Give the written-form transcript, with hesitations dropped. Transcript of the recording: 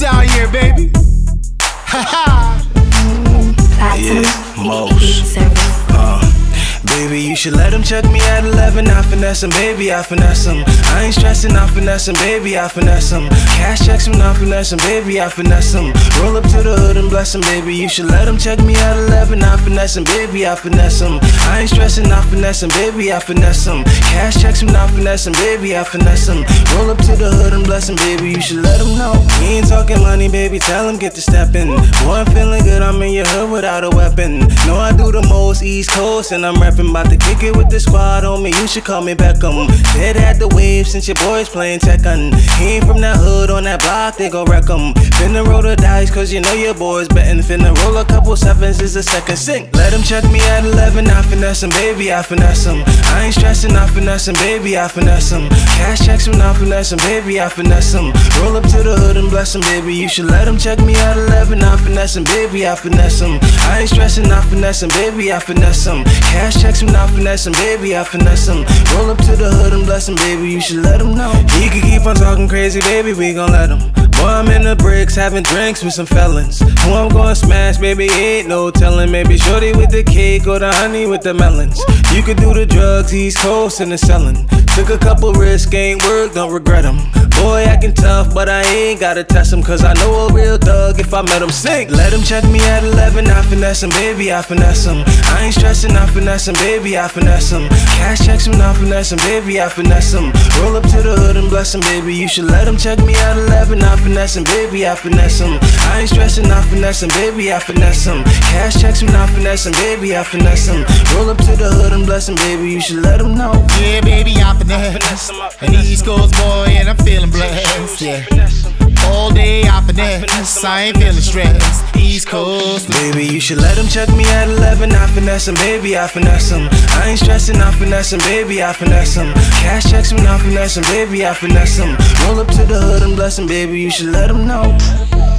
Mo's out here, baby. Haha. Yeah, Mo's. Baby, you should let him check me at 11. I finesse him, baby, I finesse him. I ain't stressing, I finesse him, baby, I finesse him. Cash checks when I finesse him, baby, I finesse him. Roll up to the hood and bless him, baby. You should let him check me at 11. I finesse him, baby, I finesse him. I ain't stressing, I finesse him, baby, I finesse him. Cash checks when I finesse him, baby, I finesse him. Roll up to the hood and bless him, baby. You should let him know. He ain't talking money, baby, tell him get to steppin'. Boy, I'm feeling good, I'm in your hood without a weapon. Know I do the most East Coast and I'm rapping. About to kick it with the squad, homie, you should call me Beckham. Dead at the wave since your boy's playing Tekken. He ain't from that hood, on that block, they gon' wreck him. Finna roll the dice, cause you know your boy's betting. Finna roll a couple sevens, is the second sink. Let him check me at 11, I finesse him, baby, I finesse him. I ain't stressing, I finesse him, baby, I finesse him. Cash checks when I finesse him, baby, I finesse him. Roll up to the hood and bless him, baby. You should let him check me at 11, I finesse him, baby, I finesse him. I ain't stressing, I finesse him, baby, I finesse him. Cash checks when I finesse him, baby, I finesse him. Roll up to the hood and bless him, baby, you should let him know. He could keep on talking crazy, baby, we gon' let him. Boy, I'm in the bricks, having drinks with some felons. Who I'm gonna smash, baby, ain't no telling. Maybe shorty with the cake or the honey with the melons. You could do the drugs, East Coast and the selling. Took a couple risks, ain't work, don't regret them. Boy, acting tough, but I ain't gotta test him. Cause I know a real thug if I met him. Sink. Let him check me at 11, I finesse him, baby, I finesse him. I ain't stressing, I finesse him, baby, I finesse him. Cash checks when I finesse him, baby, I finesse him. Roll up to the hood and bless him, baby. You should let him check me at 11, I finesse him, baby, I finesse him. I ain't stressing, I finesse him, baby, I finesse him. Cash checks when I finesse him, baby, I finesse him. Roll up to the hood and bless him, baby. You should let him know. Yeah, baby, I finesse him. An East Coast boy and I'm feeling blessed, yeah. All day I finesse, I ain't feeling stressed. East Coast, baby, you should let him check me at 11. I finesse him, baby, I finesse him. I ain't stressing, I finesse him, baby, I finesse him. Cash checks when I finesse him, baby, I finesse him. Roll up to the hood and bless him, baby, you should let him know.